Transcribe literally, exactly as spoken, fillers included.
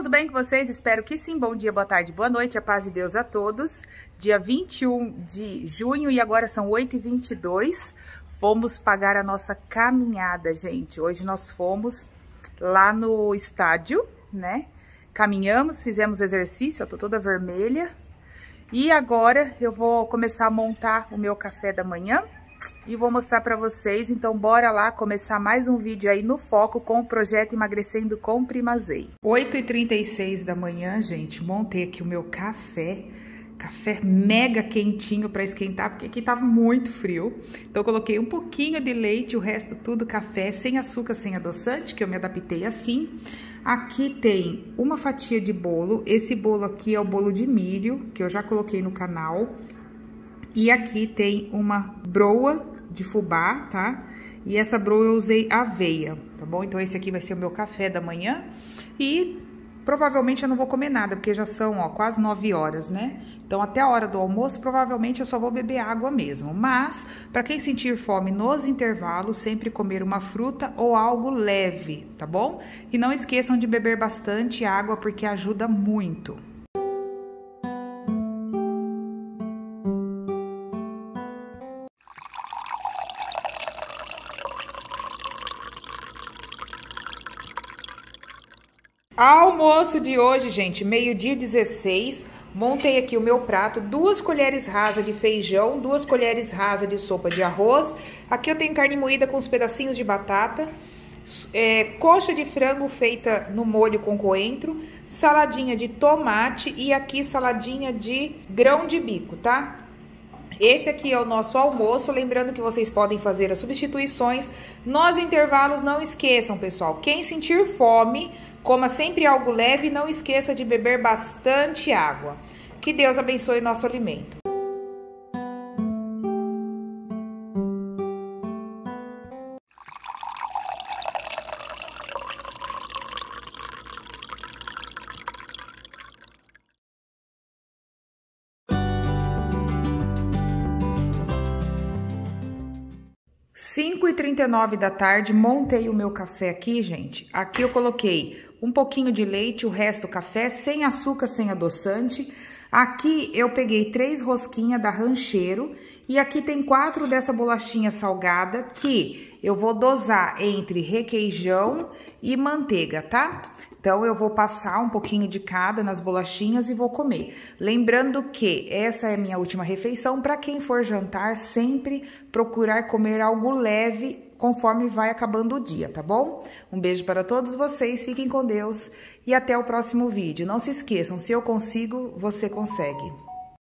tudo bem com vocês? Espero que sim. Bom dia, boa tarde, boa noite, a paz de Deus a todos. Dia vinte e um de junho e agora são oito e vinte e dois. Fomos pagar a nossa caminhada, gente. Hoje nós fomos lá no estádio, né? Caminhamos, fizemos exercício, eu tô toda vermelha. E agora eu vou começar a montar o meu café da manhã e vou mostrar pra vocês. Então bora lá começar mais um vídeo aí no foco com o projeto Emagrecendo com Primazei. oito e trinta e seis da manhã, gente, montei aqui o meu café. Café mega quentinho para esquentar, porque aqui tá muito frio. Então eu coloquei um pouquinho de leite, o resto tudo café, sem açúcar, sem adoçante, que eu me adaptei assim. Aqui tem uma fatia de bolo. Esse bolo aqui é o bolo de milho, que eu já coloquei no canal. E aqui tem uma broa de fubá, tá? E essa broa eu usei aveia, tá bom? Então esse aqui vai ser o meu café da manhã. E provavelmente eu não vou comer nada, porque já são, ó, quase nove horas, né? Então, até a hora do almoço, provavelmente eu só vou beber água mesmo. Mas, para quem sentir fome nos intervalos, sempre comer uma fruta ou algo leve, tá bom? E não esqueçam de beber bastante água, porque ajuda muito. Almoço de hoje, gente, meio-dia e dezesseis. Montei aqui o meu prato, duas colheres rasas de feijão, duas colheres rasas de sopa de arroz. Aqui eu tenho carne moída com os pedacinhos de batata, é, coxa de frango feita no molho com coentro, saladinha de tomate e aqui saladinha de grão de bico, tá? Esse aqui é o nosso almoço, lembrando que vocês podem fazer as substituições nos intervalos. Não esqueçam, pessoal, quem sentir fome, coma sempre algo leve e não esqueça de beber bastante água. Que Deus abençoe nosso alimento. cinco e trinta e nove da tarde, montei o meu café aqui, gente. Aqui eu coloquei um pouquinho de leite, o resto café, sem açúcar, sem adoçante. Aqui eu peguei três rosquinhas da Rancheiro e aqui tem quatro dessa bolachinha salgada que eu vou dosar entre requeijão e manteiga, tá? Então, eu vou passar um pouquinho de cada nas bolachinhas e vou comer. Lembrando que essa é a minha última refeição. Para quem for jantar, sempre procurar comer algo leve conforme vai acabando o dia, tá bom? Um beijo para todos vocês, fiquem com Deus e até o próximo vídeo. Não se esqueçam, se eu consigo, você consegue.